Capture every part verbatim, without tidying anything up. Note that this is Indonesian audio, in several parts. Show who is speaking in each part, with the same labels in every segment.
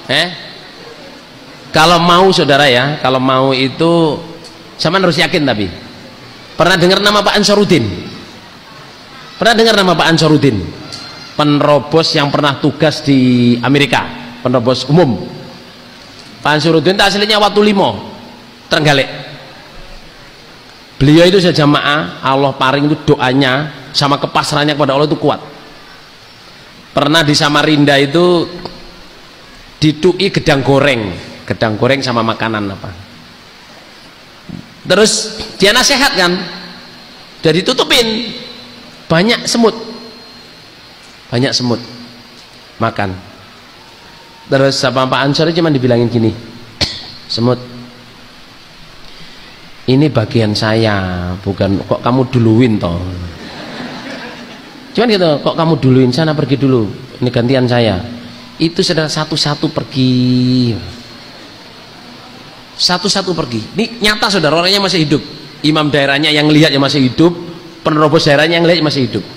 Speaker 1: Eh? Kalau mau saudara ya, kalau mau itu sama harus yakin. Tapi pernah dengar nama Pak Ansarudin? Pernah dengar nama Pak Ansarudin? Penerobos yang pernah tugas di Amerika, penerobos umum. Pak Ansarudin itu aslinya Watu Limo, Trenggalek. Beliau itu sejamaah, Allah paring itu doanya sama kepasrahannya kepada Allah itu kuat. Pernah di Samarinda itu ditui gedang goreng, gedang goreng sama makanan apa. Terus dia nasihat kan, udah ditutupin, banyak semut, banyak semut makan. Terus sama Pak Ansor cuma dibilangin gini, semut, ini bagian saya, bukan kok kamu duluin toh. Cuman gitu, kok kamu duluin, sana pergi dulu, ini gantian saya. Itu saudara satu-satu pergi, satu-satu pergi. Ini nyata saudara, orangnya masih hidup, imam daerahnya yang lihat yang masih hidup, penerobos daerahnya yang lihat masih hidup.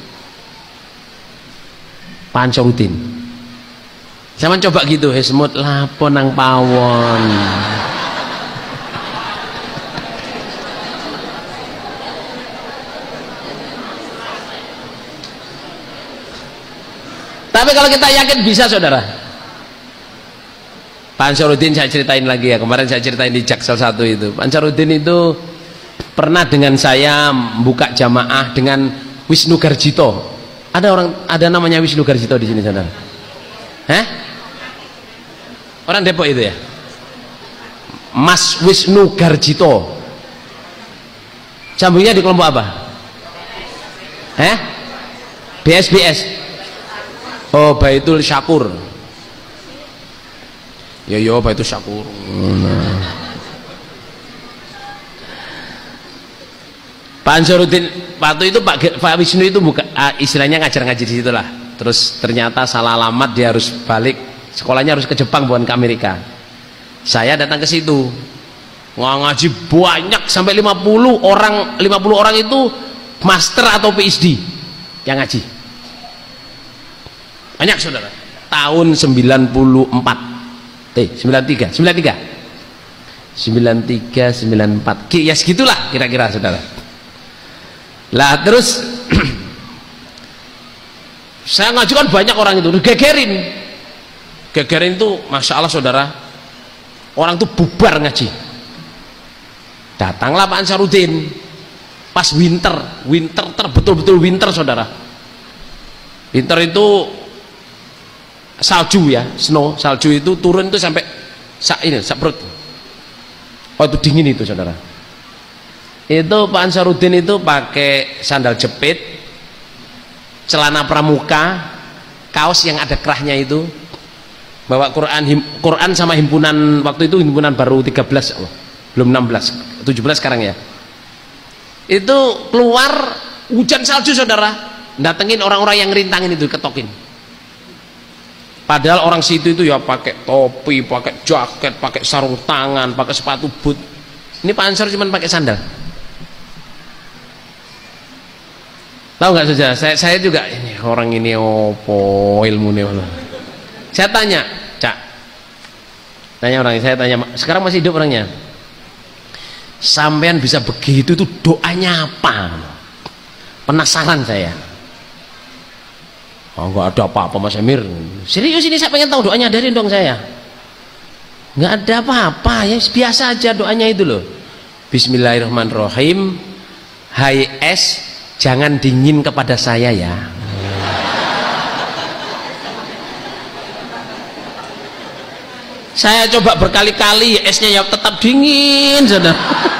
Speaker 1: Pak Ansarudin. Zaman coba gitu, hei semut lapo nang pawon. Tapi kalau kita yakin bisa saudara. Pak Ansarudin saya ceritain lagi ya, kemarin saya ceritain di Jaksel satu itu. Pak Ansarudin itu pernah dengan saya buka jamaah dengan Wisnu Garjito. Ada orang, ada namanya Wisnu Garjito di sini saudara. Hah? Orang Depok itu ya? Mas Wisnu Garjito. Sambungnya di kelompok apa? Hah? B S B S. Oh, Baitul Syakur. Ya yo Baitul Syakur. Nah. Pak Ansarudin, waktu itu Pak, Pak Wisnu itu buka, istilahnya ngajar ngaji di situ lah. Terus ternyata salah alamat, dia harus balik, sekolahnya harus ke Jepang bukan ke Amerika. Saya datang ke situ, ngaji banyak sampai lima puluh orang, lima puluh orang itu master atau P H D yang ngaji. Banyak saudara. Tahun sembilan puluh empat, eh sembilan tiga, sembilan tiga, sembilan tiga, sembilan empat, ya segitulah kira-kira saudara. Lah terus saya ngajukan banyak orang itu, gegerin, gegerin itu, masya Allah saudara, orang itu bubar ngaji. Datanglah Pak Ansarudin, pas winter, winter ter betul-betul winter saudara. Winter itu salju ya, snow, salju itu turun itu sampai sak ini, sak perut. Oh itu dingin itu saudara. Itu Pak Ansarudin itu pakai sandal jepit, celana pramuka, kaos yang ada kerahnya itu, bawa Quran, him, Quran sama himpunan, waktu itu himpunan baru tiga belas, oh, belum enam belas, tujuh belas sekarang ya. Itu keluar hujan salju saudara, datengin orang-orang yang rintangin itu, ketokin. Padahal orang situ itu ya pakai topi, pakai jaket, pakai sarung tangan, pakai sepatu boot. Ini Pak Ansar cuma pakai sandal. Tahu nggak saja? Saya, saya juga ini orang ini opo ilmu nih. Saya tanya, Cak. Tanya orang, saya tanya, sekarang masih hidup orangnya. Sampean bisa begitu itu doanya apa? Penasaran saya. Oh, nggak ada apa-apa Mas Emir. Serius ini saya pengen tahu doanya, dari dong saya. Nggak ada apa-apa ya, biasa aja doanya itu loh. Bismillahirrahmanirrahim. Hai es, jangan dingin kepada saya ya. Saya coba berkali-kali, esnya ya tetap dingin saudara.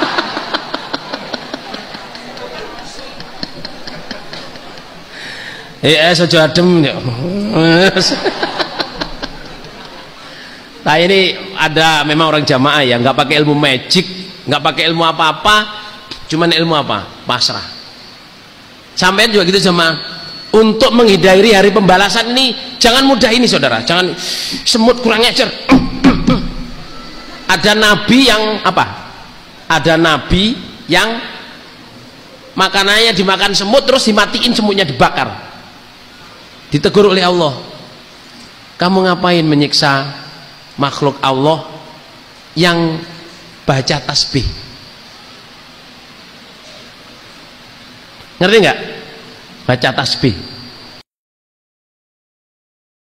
Speaker 1: Eh es aja adem ya. Nah ini ada memang orang jamaah ya, nggak pakai ilmu magic, nggak pakai ilmu apa-apa, cuman ilmu apa? Pasrah. Sampai juga gitu sama, untuk menghindari hari pembalasan ini jangan mudah ini saudara, jangan semut kurang ajar. Ada nabi yang apa? Ada nabi yang makanannya dimakan semut terus dimatiin semutnya, dibakar. Ditegur oleh Allah, kamu ngapain menyiksa makhluk Allah yang baca tasbih. Ngerti nggak? Baca tasbih.